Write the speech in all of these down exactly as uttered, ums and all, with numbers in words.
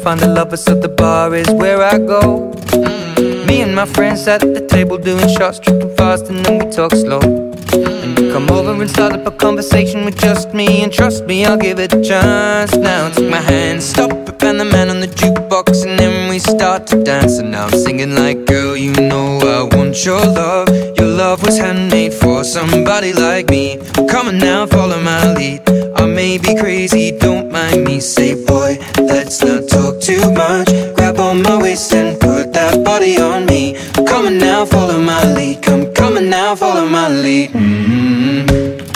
find the lovers, so the bar is where I go. Me and my friends at the table doing shots, tripping fast, and then we talk slow. And you come over and start up a conversation with just me, and trust me, I'll give it a chance. Now take my hand, stop it, and the man on the jukebox, and then we start to dance. And now I'm singing like, girl, you know I want your love. Your love was handmade for somebody like me. Come on now, follow my lead. I may be crazy, don't mind me. Say, boy, let's not talk too much. Grab on my waist and put that body on me. Come on now, follow my lead. Come, come on now, follow my lead. mm-hmm.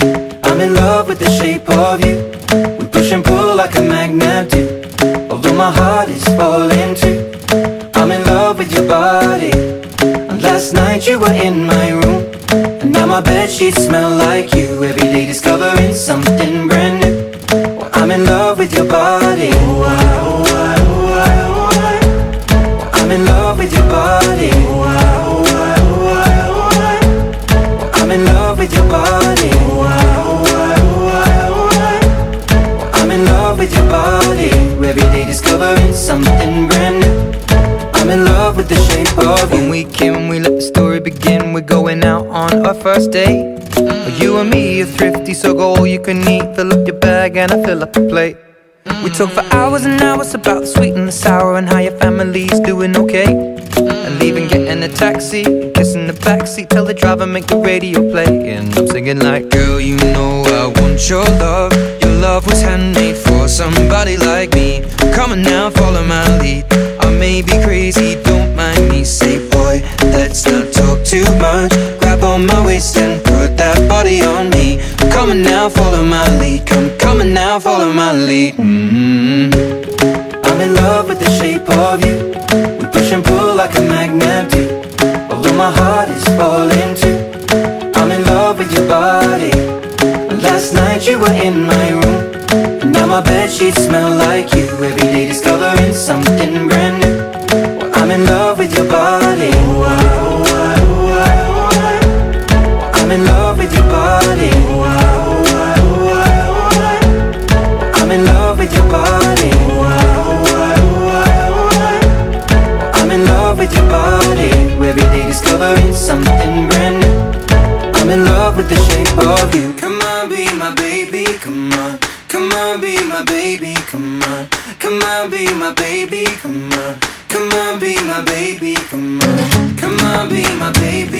I'm in love with the shape of you. We push and pull like a magnet do. Although my heart is falling too, I'm in love with your body. And last night you were in my room, and now my bedsheets smell like you. Every day discovering something brand new. Well, I'm in love with your body. Oh, I, oh, I, oh, I, oh, I. Well, I'm in love with your body. Oh, I, oh, I, oh, I, oh, I. Well, I'm in love with your body. Oh, I, oh, I, oh, I, oh, I. Well, I'm in love with your body. Every day discovering something brand new. I'm in love with the shape of you. When we came, we let the story begin. We're going out on our first date. You and me are thrifty, so go all you can eat. Fill up your bag and I fill up the plate. We talk for hours and hours about the sweet and the sour, and how your family's doing okay. And leaving, getting a taxi, kissing the backseat, tell the driver make the radio play. And I'm singing like, girl, you know I want your love. Your love was handmade for somebody like me. Come on now, follow my lead. I may be crazy, don't mind me. Say, boy, let's not talk too much. Grab on my waist and put that body on me. Come on now, follow my lead. Come, come on now, follow my lead. mm-hmm. I'm in love with the shape of you. We push and pull like a magnet do. Although my heart is falling too, I'm in love with your body. Last night you were in my room, and now my bedsheets smell like you. Every day discovering something brand new. Well, I'm in love with your body. Oh, I, oh, I, oh, I, oh, I. Well, I'm in love with your body. Oh, I, oh, I, oh, I, oh, I. Well, I'm in love with your body. Oh, I, oh, I, oh, I, oh, I. Well, I'm in love with your body. Every day discovering something brand new. I'm in love with the shape of you. Come on, be my baby, come on. Come on, be my baby, come on. Come on, be my baby, come on. Come on, be my baby, come on. Come on, be my baby.